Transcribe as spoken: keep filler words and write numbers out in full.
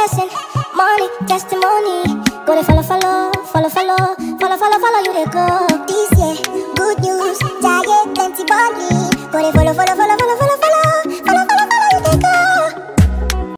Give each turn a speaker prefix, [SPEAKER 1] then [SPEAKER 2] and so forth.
[SPEAKER 1] blessing, money, testimony. Go to follow, follow, follow, follow, follow, follow, follow you they go. This year, good news, giant plenty money. Go to follow, follow, follow, follow.